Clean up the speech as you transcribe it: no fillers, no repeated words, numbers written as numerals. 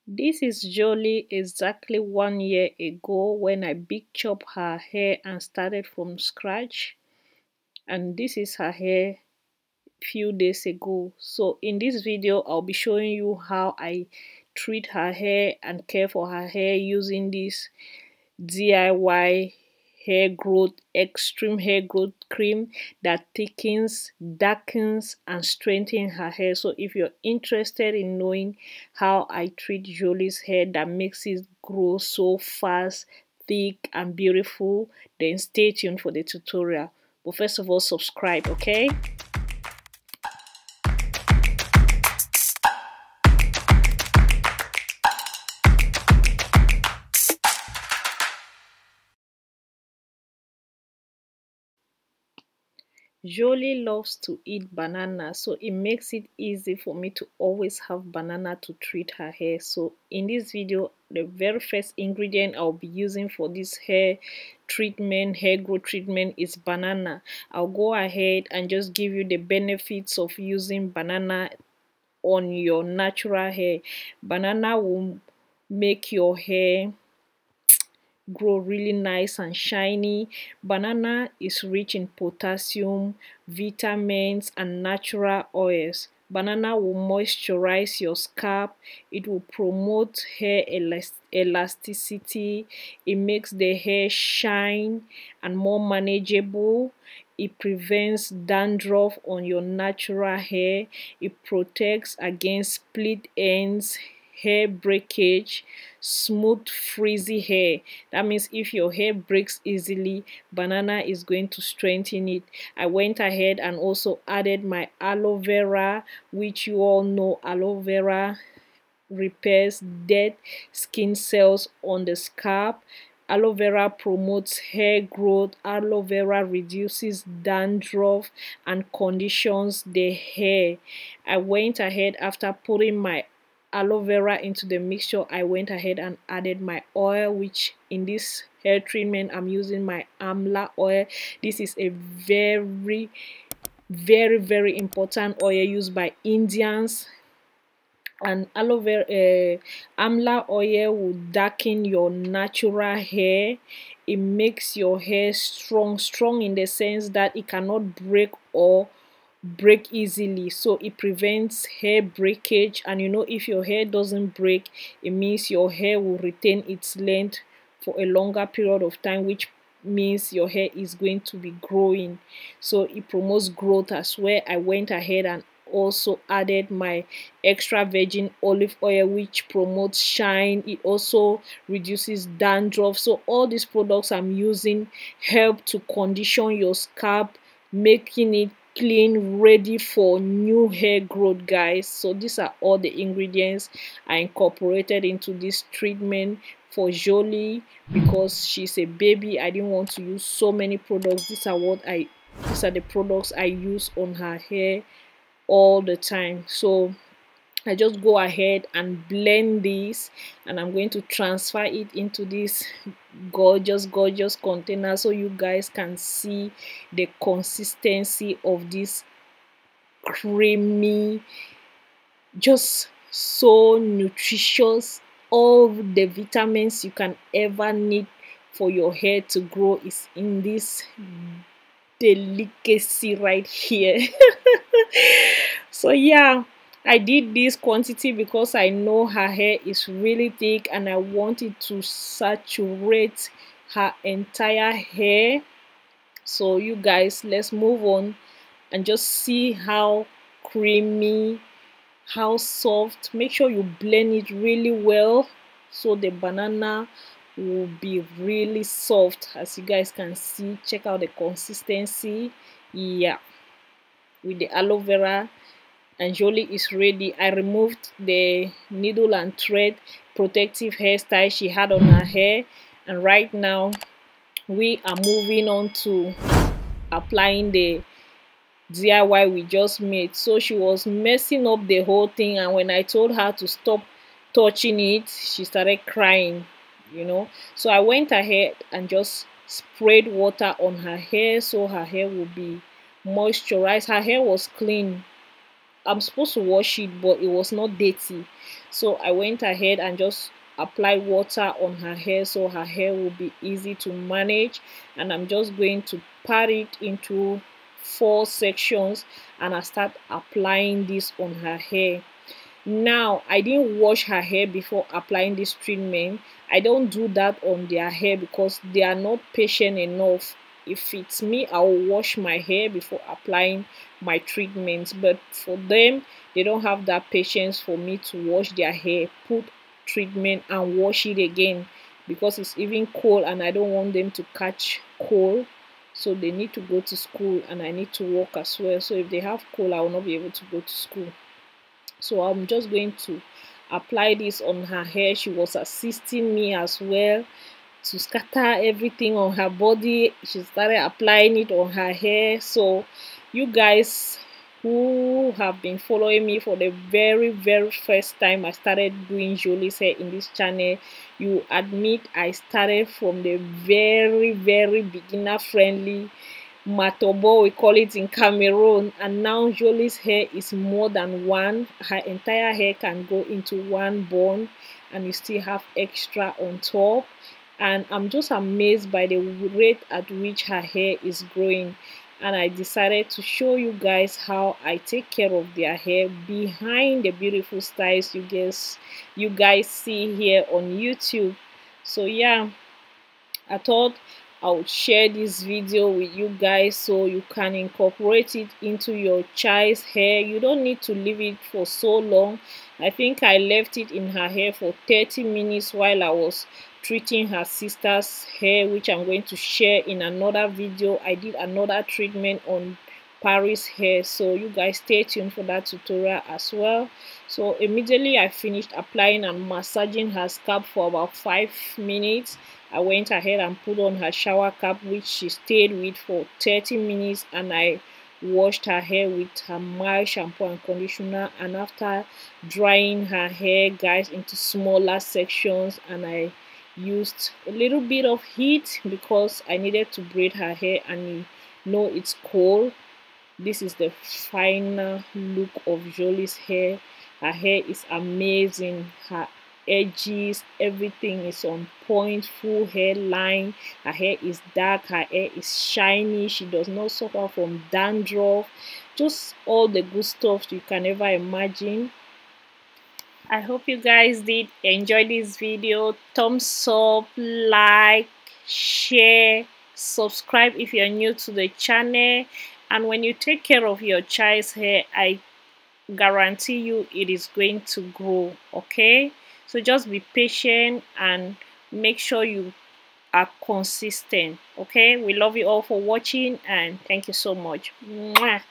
This is Jolie exactly 1 year ago when I big chop her hair and started from scratch. And this is her hair few days ago. So in this video, I'll be showing you how I treat her hair and care for her hair using this DIY extreme hair growth cream that thickens, darkens, and strengthens her hair. So if you're interested in knowing how I treat Jolie's hair that makes it grow so fast, thick, and beautiful, then stay tuned for the tutorial. But first of all, subscribe, okay? Jolie loves to eat banana, so it makes it easy for me to always have banana to treat her hair. So in this video, the very first ingredient I'll be using for this hair growth treatment is banana. I'll go ahead and just give you the benefits of using banana on your natural hair. Banana will make your hair grow really nice and shiny. Banana is rich in potassium, vitamins, and natural oils. Banana will moisturize your scalp. It will promote hair elasticity. It makes the hair shine and more manageable. It prevents dandruff on your natural hair. It protects against split ends, hair breakage, smooth frizzy hair. That means if your hair breaks easily, banana is going to strengthen it. I went ahead and also added my aloe vera, which you all know aloe vera repairs dead skin cells on the scalp. Aloe vera promotes hair growth. Aloe vera reduces dandruff and conditions the hair. I went ahead after putting my aloe vera into the mixture. I went ahead and added my oil, which in this hair treatment I'm using my amla oil. This is a very important oil used by Indians. And aloe vera amla oil will darken your natural hair. It makes your hair strong in the sense that it cannot break easily, so it prevents hair breakage. And you know, if your hair doesn't break, it means your hair will retain its length for a longer period of time, which means your hair is going to be growing. So it promotes growth as well. I went ahead and also added my extra virgin olive oil, which promotes shine. It also reduces dandruff. So all these products I'm using help to condition your scalp, making it clean, ready for new hair growth, guys. So these are all the ingredients I incorporated into this treatment for Jolie because she's a baby. I didn't want to use so many products. These are the products I use on her hair all the time. So I just go ahead and blend this, and I'm going to transfer it into this gorgeous container so you guys can see the consistency of this creamy, just so nutritious. All the vitamins you can ever need for your hair to grow is in this delicacy right here. So yeah, I did this quantity because I know her hair is really thick and I want it to saturate her entire hair. So you guys, let's move on and just see how creamy, how soft. Make sure you blend it really well so the banana will be really soft. As you guys can see, check out the consistency. Yeah, with the aloe vera, and Jolie is ready. I removed the needle and thread protective hairstyle she had on her hair, and right now we are moving on to applying the DIY we just made. So she was messing up the whole thing, and when I told her to stop touching it, she started crying, you know. So I went ahead and just sprayed water on her hair so her hair would be moisturized. Her hair was clean, I'm supposed to wash it, but it was not dirty. So I went ahead and just applied water on her hair so her hair will be easy to manage. And I'm just going to part it into 4 sections, and I start applying this on her hair. Now, I didn't wash her hair before applying this treatment. I don't do that on their hair because they are not patient enough. If it's me, I will wash my hair before applying my treatments. But for them, they don't have that patience for me to wash their hair, put treatment, and wash it again because it's even cold and I don't want them to catch cold. So they need to go to school and I need to work as well. So if they have cold, I will not be able to go to school. So I'm just going to apply this on her hair. She was assisting me as well to scatter everything on her body. She started applying it on her hair. So you guys who have been following me for the very first time I started doing Jolie's hair in this channel, you admit I started from the very beginner friendly Matobo, we call it in Cameroon, and now Jolie's hair is more than one. Her entire hair can go into one bun and you still have extra on top. And I'm just amazed by the rate at which her hair is growing. And I decided to show you guys how I take care of their hair behind the beautiful styles you guys see here on YouTube. So yeah, I thought I would share this video with you guys so you can incorporate it into your child's hair. You don't need to leave it for so long. I think I left it in her hair for 30 minutes while I was treating her sister's hair, which I'm going to share in another video. I did another treatment on Paris hair, so you guys stay tuned for that tutorial as well. So immediately I finished applying and massaging her scalp for about 5 minutes. I went ahead and put on her shower cap, which she stayed with for 30 minutes, and I washed her hair with her mild shampoo and conditioner. And after drying her hair, guys, into smaller sections, and I used a little bit of heat because I needed to braid her hair, and you know it's cold. This is the final look of Jolie's hair. Her hair is amazing. Her edges, everything is on point, full hairline. Her hair is dark, her hair is shiny. She does not suffer from dandruff. Just all the good stuff you can ever imagine. I hope you guys did enjoy this video. Thumbs up, like, share, subscribe if you're new to the channel. And when you take care of your child's hair, I guarantee you it is going to grow. Okay, so just be patient and make sure you are consistent. Okay, we love you all for watching and thank you so much. Mwah.